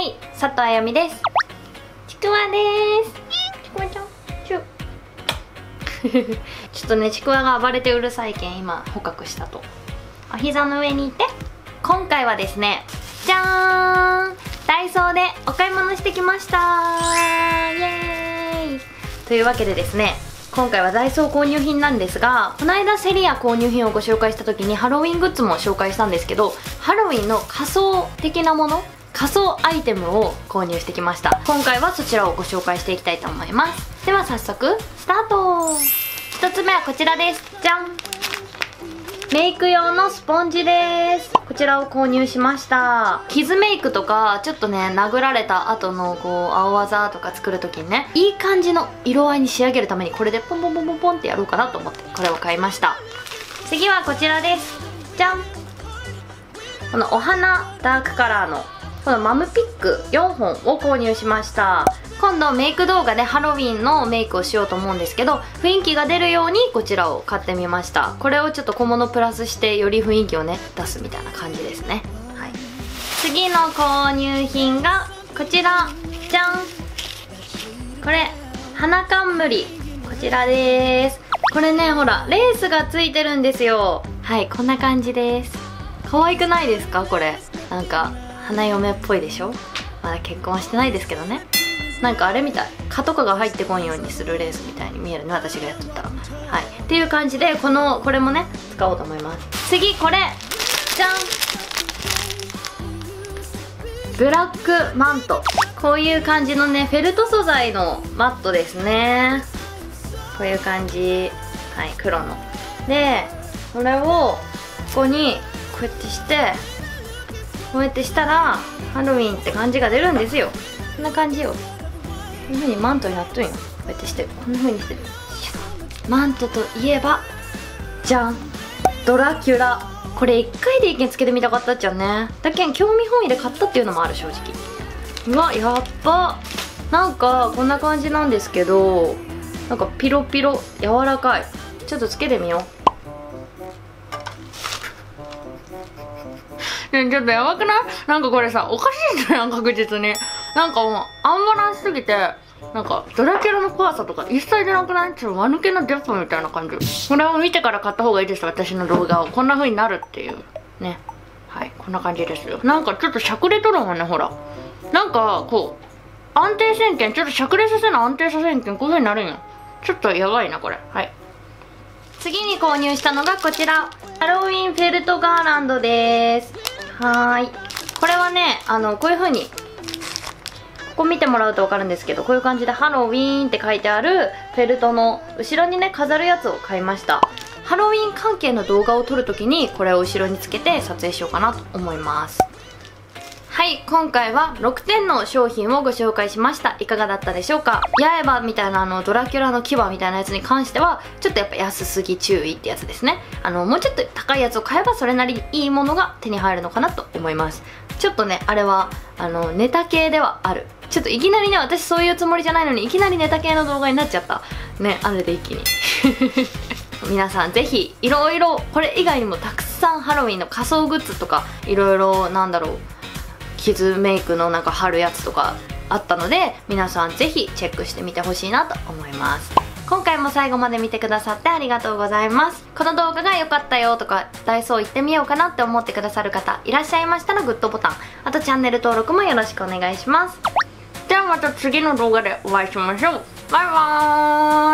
い、佐藤あやみです。ちくわです。ちくわちゃん、ちょっとね、ちくわが暴れてうるさいけん今捕獲したと。お膝の上にいて、今回はですね、じゃーん、ダイソーでお買い物してきました。イエーイ。というわけでですね、今回はダイソー購入品なんですが、この間セリア購入品をご紹介した時にハロウィングッズも紹介したんですけど、ハロウィンの仮装的なもの、仮装アイテムを購入してきました。今回はそちらをご紹介していきたいと思います。では早速スタート。1つ目はこちらです。じゃん、メイク用のスポンジです。こちらを購入しました。傷メイクとかちょっとね、殴られた後のこう青あざとか作る時にね、いい感じの色合いに仕上げるためにこれでポンポンポンポンポンってやろうかなと思ってこれを買いました。次はこちらです。じゃん、このお花ダークカラーのこのマムピック4本を購入しました。今度メイク動画でハロウィンのメイクをしようと思うんですけど、雰囲気が出るようにこちらを買ってみました。これをちょっと小物プラスしてより雰囲気をね出すみたいな感じですね。はい、次の購入品がこちら。じゃん、これ花冠、こちらです。これね、ほらレースがついてるんですよ。はい、こんな感じです。可愛くないですか？これなんか花嫁っぽいでしょ。まだ結婚はしてないですけどね。なんかあれみたい、蚊とかが入ってこんようにするレースみたいに見えるね、私がやっとったら。はい、っていう感じでこれもね使おうと思います。次これじゃん、ブラックマント。こういう感じのねフェルト素材のマットですね。こういう感じ。はい、黒ので、これをここにこうやってして、こうやってしたらハロウィンって感じが出るんですよ。こんな感じよ。こんな風にマントになっとんよ。こうやってして、こんな風にしてる。マントといえばじゃん、ドラキュラ。これ1回で一見つけてみたかったっちゃね。だけん興味本位で買ったっていうのもある、正直。うわ、やっば。なんかこんな感じなんですけど、なんかピロピロ柔らかい。ちょっとつけてみよう。ね、ちょっとやばくない？なんかこれさ、おかしいんじゃん、確実に。なんかもうアンバランスすぎて、なんかドラキュラの怖さとか一切出なくない？ちょっと間抜けのデップみたいな感じ。これを見てから買った方がいいです、私の動画を。こんな風になるっていうね。はい、こんな感じですよ。なんかちょっとしゃくれとるもんね、ほら。なんかこう安定せんけん、ちょっとしゃくれさせな、安定させんけんこういう風になるんよ。ちょっとやばいなこれ。はい、次に購入したのがこちら、ハロウィンフェルトガーランドです。はーい、これはね、こういう風にここ見てもらうと分かるんですけど、こういう感じでハロウィーンって書いてあるフェルトの後ろにね飾るやつを買いました。ハロウィン関係の動画を撮るときにこれを後ろにつけて撮影しようかなと思います。はい、今回は6点の商品をご紹介しました。いかがだったでしょうか？刃みたいなドラキュラの牙みたいなやつに関してはちょっとやっぱ安すぎ注意ってやつですね。もうちょっと高いやつを買えばそれなりにいいものが手に入るのかなと思います。ちょっとね、あれはネタ系ではある。ちょっといきなりね、私そういうつもりじゃないのにいきなりネタ系の動画になっちゃったね、あれで一気に皆さんぜひいろいろ、これ以外にもたくさんハロウィンの仮装グッズとかいろいろ、なんだろう、傷メイクのなんか貼るやつとかあったので、皆さんぜひチェックしてみてほしいなと思います。今回も最後まで見てくださってありがとうございます。この動画が良かったよとか、ダイソー行ってみようかなって思ってくださる方いらっしゃいましたらグッドボタン、あとチャンネル登録もよろしくお願いします。ではまた次の動画でお会いしましょう。バイバーイ。